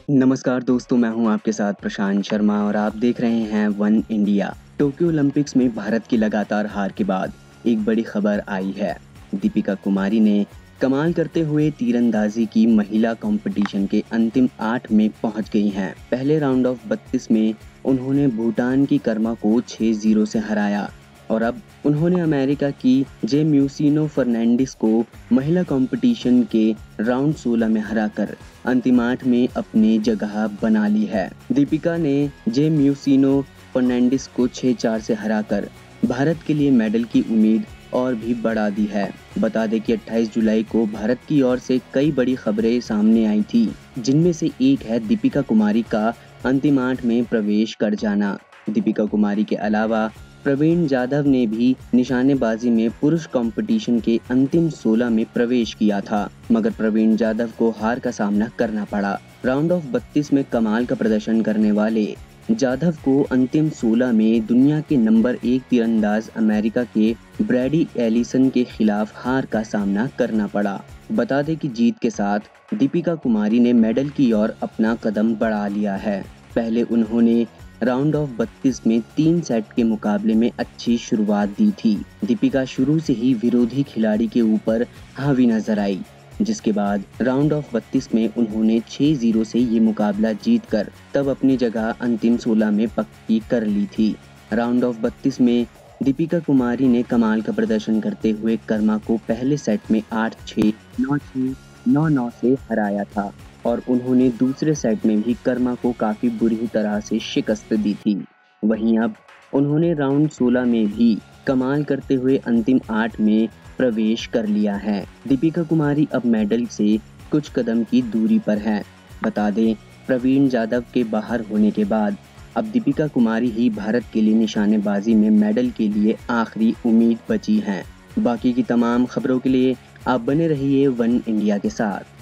नमस्कार दोस्तों, मैं हूं आपके साथ प्रशांत शर्मा और आप देख रहे हैं वन इंडिया। टोक्यो ओलंपिक्स में भारत की लगातार हार के बाद एक बड़ी खबर आई है। दीपिका कुमारी ने कमाल करते हुए तीरंदाजी की महिला कंपटीशन के अंतिम 8 में पहुंच गई हैं। पहले राउंड ऑफ 32 में उन्होंने भूटान की कर्मा को 6-0 से हराया और अब उन्होंने अमेरिका की जेम्यूसिनो फर्नांडिस को महिला कंपटीशन के राउंड 16 में हराकर अंतिम 8 में अपनी जगह बना ली है। दीपिका ने जेम्यूसिनो फर्नांडिस को 6-4 से हराकर भारत के लिए मेडल की उम्मीद और भी बढ़ा दी है। बता दें कि 28 जुलाई को भारत की ओर से कई बड़ी खबरें सामने आई थी, जिनमें से एक है दीपिका कुमारी का अंतिम 8 में प्रवेश कर जाना। दीपिका कुमारी के अलावा प्रवीण जाधव ने भी निशानेबाजी में पुरुष कंपटीशन के अंतिम 16 में प्रवेश किया था, मगर प्रवीण जाधव को हार का सामना करना पड़ा। राउंड ऑफ 32 में कमाल का प्रदर्शन करने वाले जाधव को अंतिम 16 में दुनिया के नंबर 1 तीरंदाज अमेरिका के ब्रैडी एलिसन के खिलाफ हार का सामना करना पड़ा। बता दें कि जीत के साथ दीपिका कुमारी ने मेडल की ओर अपना कदम बढ़ा लिया है। पहले उन्होंने राउंड ऑफ 32 में 3 सेट के मुकाबले में अच्छी शुरुआत दी थी। दीपिका शुरू से ही विरोधी खिलाड़ी के ऊपर हावी नजर आई, जिसके बाद राउंड ऑफ 32 में उन्होंने 6-0 से ये मुकाबला जीतकर तब अपनी जगह अंतिम 16 में पक्की कर ली थी। राउंड ऑफ 32 में दीपिका कुमारी ने कमाल का प्रदर्शन करते हुए कर्मा को पहले सेट में 8-6, 9-6, 9-9 से हराया था और उन्होंने दूसरे सेट में भी कर्मा को काफी बुरी तरह से शिकस्त दी थी। वहीं अब उन्होंने राउंड 16 में भी कमाल करते हुए अंतिम 8 में प्रवेश कर लिया है। दीपिका कुमारी अब मेडल से कुछ कदम की दूरी पर हैं। बता दें, प्रवीण जाधव के बाहर होने के बाद अब दीपिका कुमारी ही भारत के लिए निशानेबाजी में मेडल के लिए आखिरी उम्मीद बची हैं। बाकी की तमाम खबरों के लिए आप बने रहिए वन इंडिया के साथ।